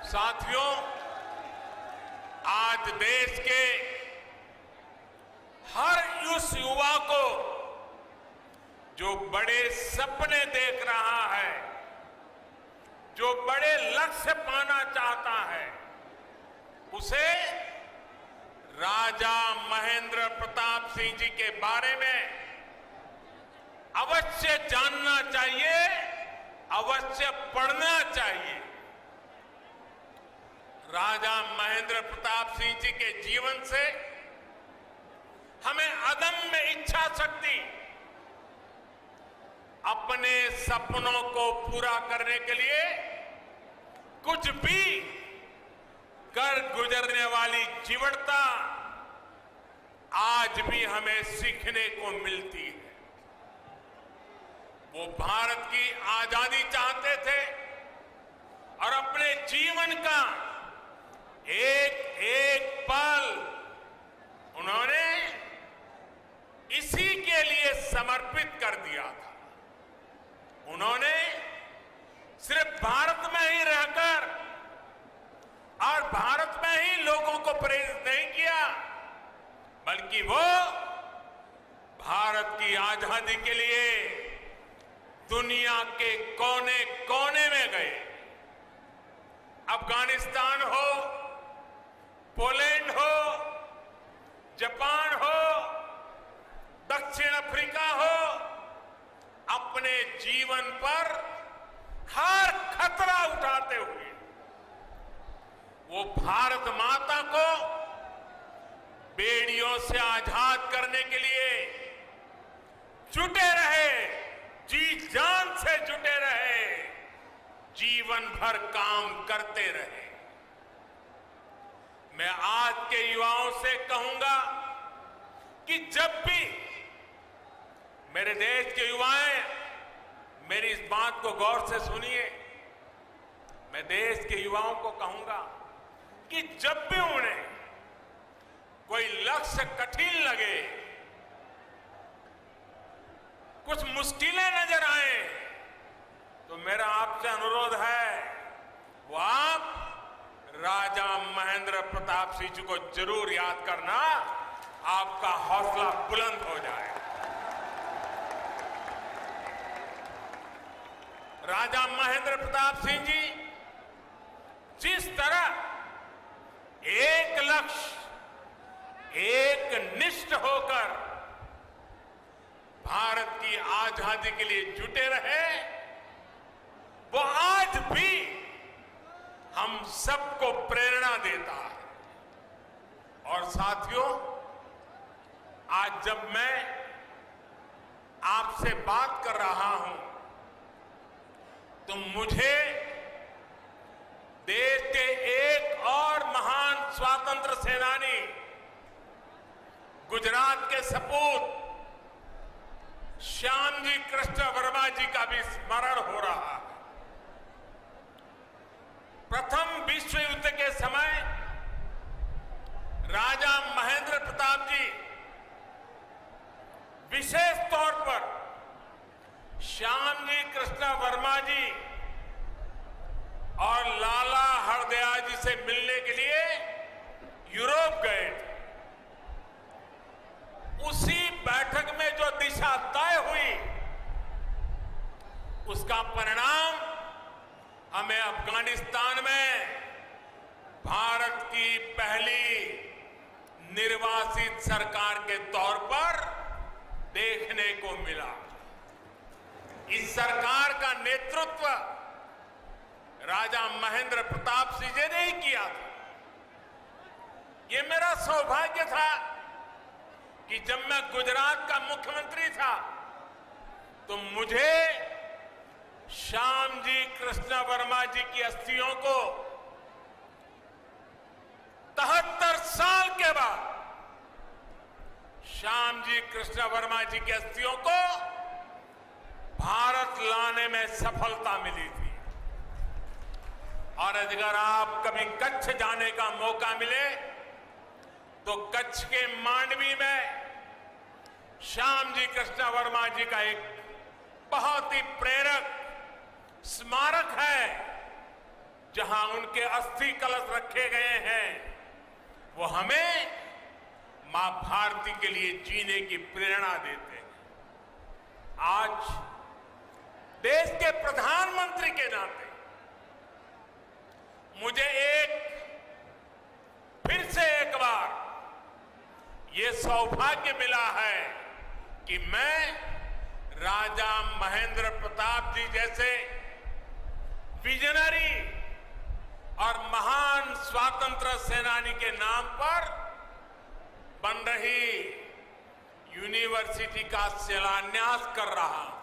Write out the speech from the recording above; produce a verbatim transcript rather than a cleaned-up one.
साथियों, आज देश के हर उस युवा को जो बड़े सपने देख रहा है, जो बड़े लक्ष्य पाना चाहता है, उसे राजा महेंद्र प्रताप सिंह जी के बारे में अवश्य जानना चाहिए, अवश्य पढ़ना चाहिए। राजा महेंद्र प्रताप सिंह जी के जीवन से हमें अदम्य इच्छा शक्ति, अपने सपनों को पूरा करने के लिए कुछ भी कर गुजरने वाली जीवटता आज भी हमें सीखने को मिलती है। वो भारत की आजादी चाहते थे और अपने जीवन का एक एक पल उन्होंने इसी के लिए समर्पित कर दिया था। उन्होंने सिर्फ भारत में ही रहकर और भारत में ही लोगों को प्रेरित नहीं किया, बल्कि वो भारत की आजादी के लिए दुनिया के कोने कोने में गए। अफगानिस्तान हो, पोलैंड हो, जापान हो, दक्षिण अफ्रीका हो, अपने जीवन पर हर खतरा उठाते हुए वो भारत माता को बेड़ियों से आजाद करने के लिए जुटे रहे, जी जान से जुटे रहे, जीवन भर काम करते रहे। मैं आज के युवाओं से कहूंगा कि जब भी मेरे देश के युवाएं, मेरी इस बात को गौर से सुनिए, मैं देश के युवाओं को कहूंगा कि जब भी उन्हें कोई लक्ष्य कठिन लगे, कुछ मुश्किलें नजर आए, तो मेरा आपसे अनुरोध है वो आप राजा महेंद्र प्रताप सिंह जी को जरूर याद करना, आपका हौसला बुलंद हो जाए। राजा महेंद्र प्रताप सिंह जी जिस तरह एक लक्ष्य, एक निष्ठ होकर भारत की आजादी के लिए जुटे रहे, वो आज भी हम सबको प्रेरणा देता है। और साथियों, आज जब मैं आपसे बात कर रहा हूं तो मुझे देश के एक और महान स्वतंत्र सेनानी, गुजरात के सपूत श्यामजी कृष्ण वर्मा जी का भी स्मरण हो रहा है। प्रथम विश्व युद्ध के समय राजा महेंद्र प्रताप जी विशेष तौर पर श्यामजी कृष्ण वर्मा जी और लाला हरदयाल जी से मिलने के लिए यूरोप गए थे। उसी बैठक में जो दिशा तय हुई, उसका परिणाम हमें अफगानिस्तान में भारत की पहली निर्वासित सरकार के तौर पर देखने को मिला। इस सरकार का नेतृत्व राजा महेंद्र प्रताप सिंह जी ने ही किया था। ये मेरा सौभाग्य था कि जब मैं गुजरात का मुख्यमंत्री था तो मुझे श्यामजी कृष्ण वर्मा जी की अस्थियों को तिहत्तर साल के बाद श्यामजी कृष्ण वर्मा जी की अस्थियों को भारत लाने में सफलता मिली थी। और अगर आप कभी कच्छ जाने का मौका मिले तो कच्छ के मांडवी में श्यामजी कृष्ण वर्मा जी का एक बहुत ही प्रेरक स्मारक है, जहां उनके अस्थि कलश रखे गए हैं, वो हमें मां भारती के लिए जीने की प्रेरणा देते हैं। आज देश के प्रधानमंत्री के नाते मुझे एक फिर से एक बार ये सौभाग्य मिला है कि मैं राजा महेंद्र प्रताप जी जैसे विजनरी और महान स्वतंत्रता सेनानी के नाम पर बन रही यूनिवर्सिटी का शिलान्यास कर रहा हूं।